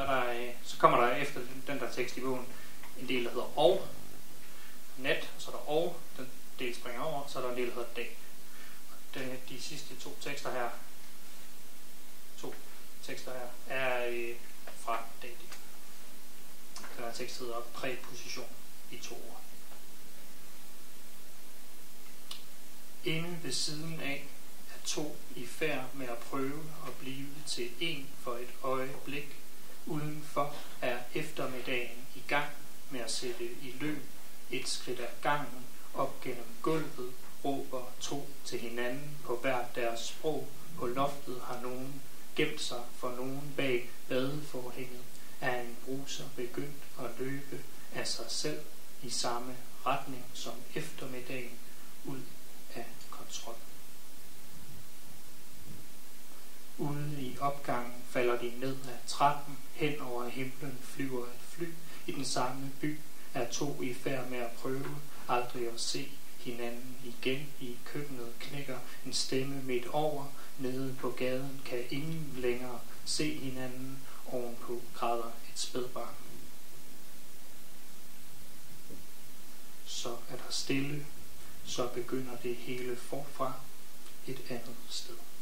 så kommer der efter den der tekst i bogen en del, der hedder og nat, og så er der og, den del springer over, så er der en del, der hedder dag. De sidste to tekster her er fra dag. Der er tekst hedder præposition i 2 ord. Inde ved siden af er 2 i færd med at prøve at blive til 1 for et øjeblik. Udenfor er eftermiddagen i gang med at sætte i løb. Et skridt ad gangen op gennem gulvet råber 2 til hinanden på hver deres sprog. På loftet har nogen gemt sig for nogen bag badeforhænget. Er en bruser begyndt at løbe af sig selv i samme retning som eftermiddagen ud af kontrol. Ude i opgangen falder de ned ad trappen. Hen over himlen flyver et fly. I den samme by er 2 i færd med at prøve aldrig at se hinanden igen. I køkkenet knækker en stemme midt over. Nede på gaden kan ingen længere se hinanden. Ovenpå græder et spædbarn. Så er der stille. Så begynder det hele forfra et andet sted.